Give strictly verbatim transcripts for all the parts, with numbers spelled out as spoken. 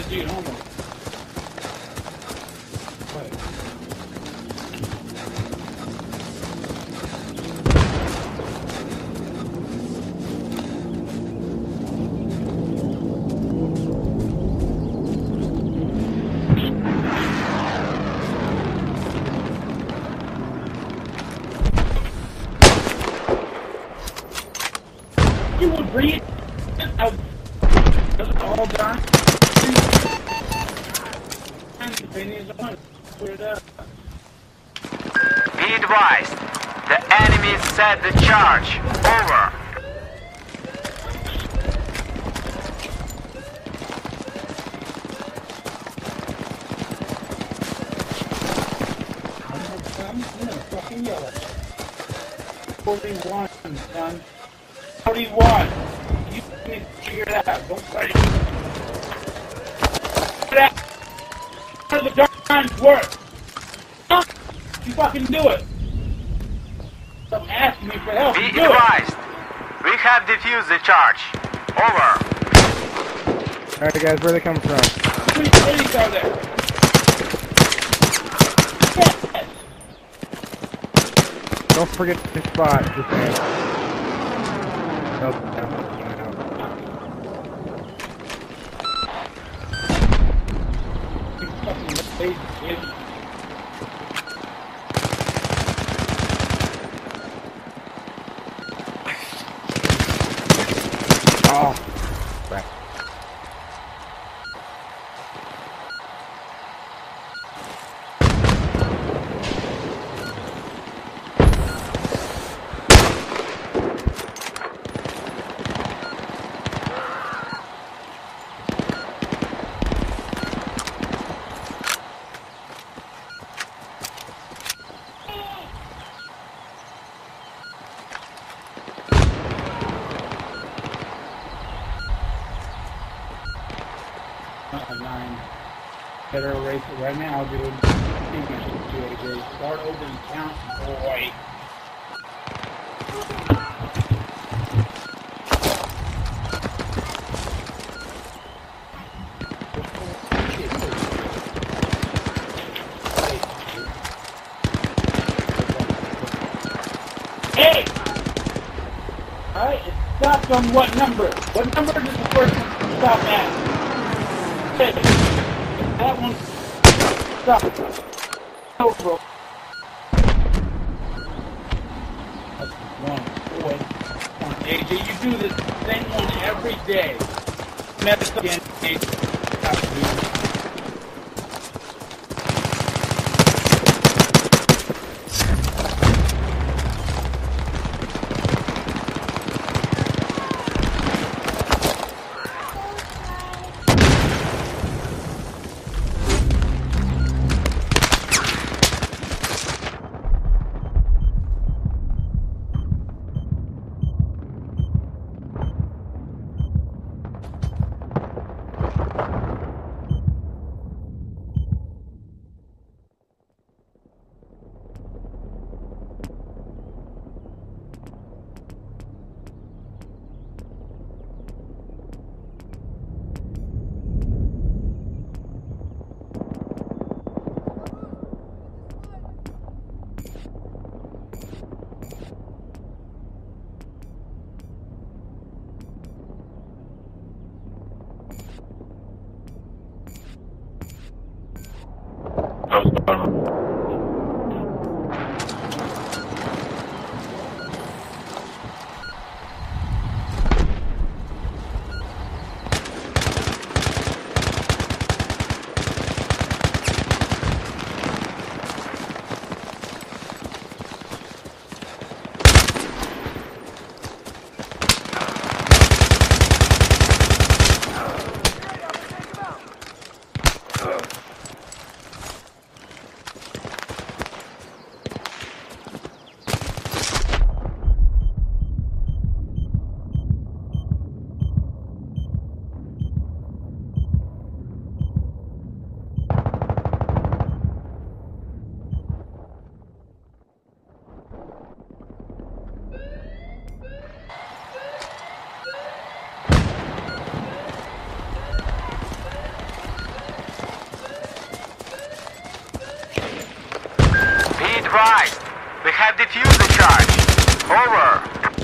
Dude, homo. You would read out does it all done? Be advised, the enemy set the charge. Over. forty-one, son. forty-one. You need to figure it out. Don't fight it. How does the guns work? Huh? You fucking do it. Stop asking me for help. Be You do advised, we have defused the charge. Over. Alright guys, where are they coming from? How many cities are there? Yes. Don't forget the spot, just saying. Nope, no, no, no. You fucking lazy kid. Oh, crap. Nine. Better erase it right now, dude. I think you should do it, dude. Start over and count, boy. Hey! Alright, it stopped on what number? What number does the first one stop at? Hey, that one stopped. Over. That's one, boy. Come on, A J, you do this same one every day. Mess again, A J. Stop, dude. defused the charge. Over.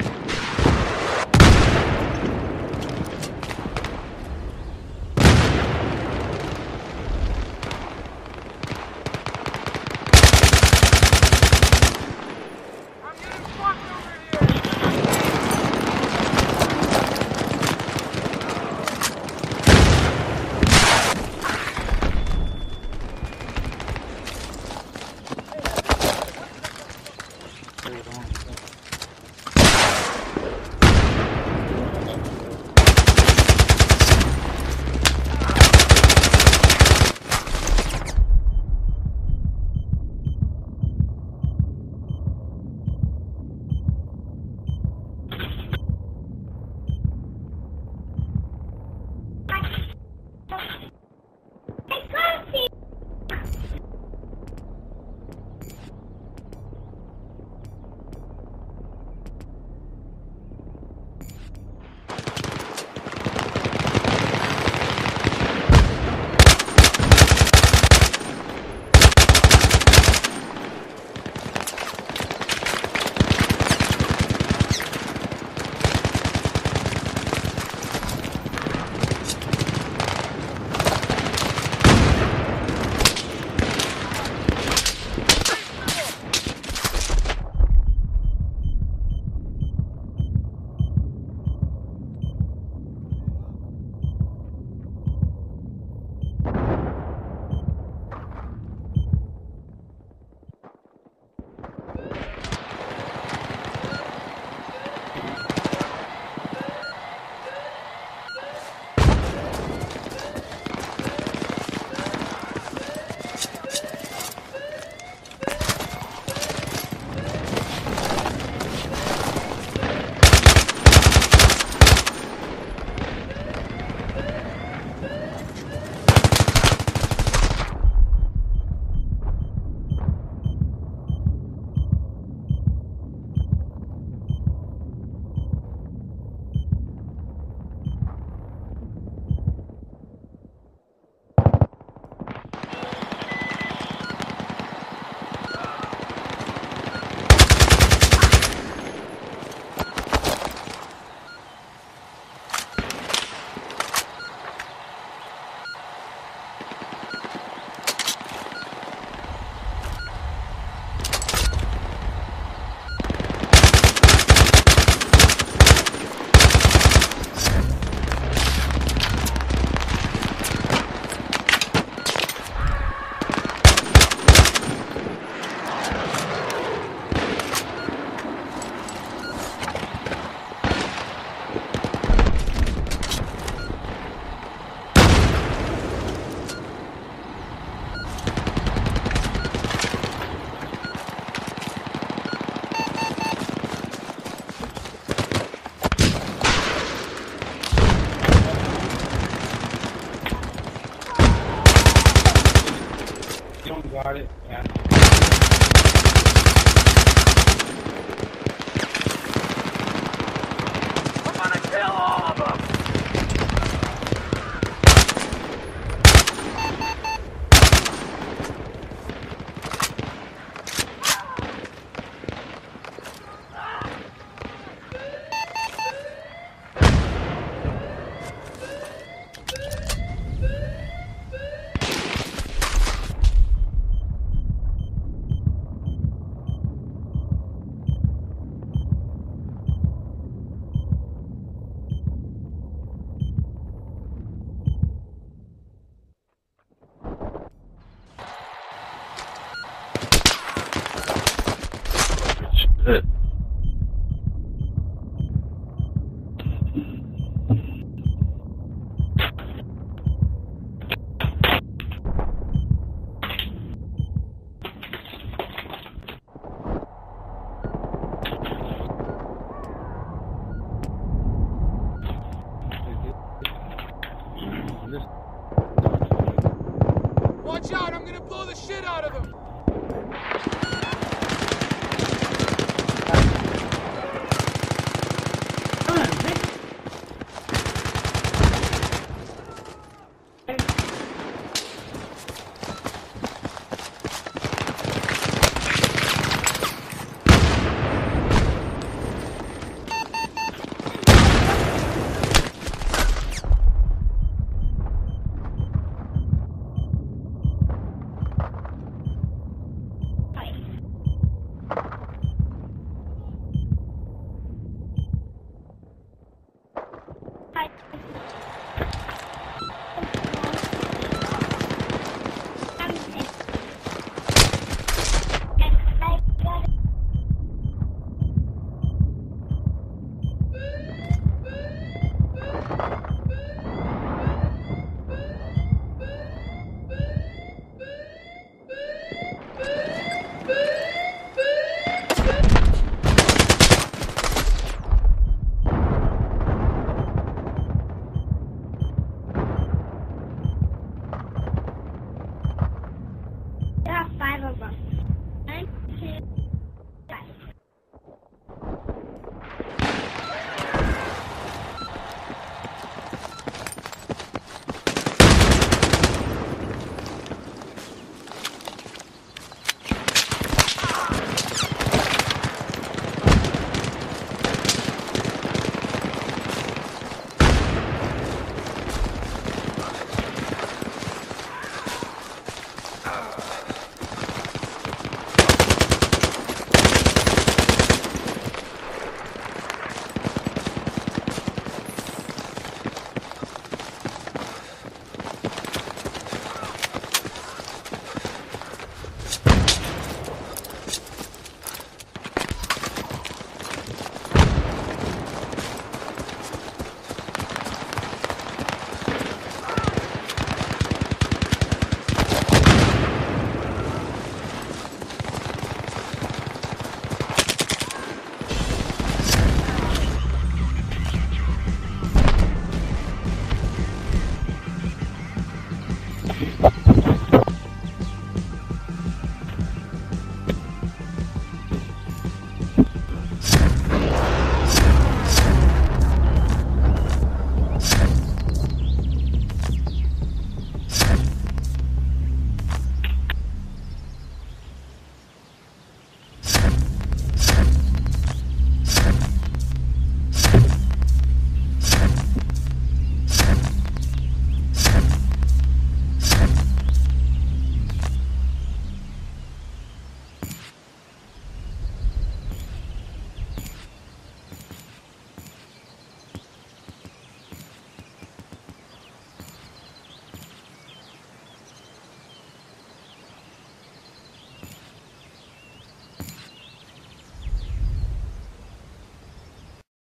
Got it. Yeah. I'm gonna kill all of them. Shit.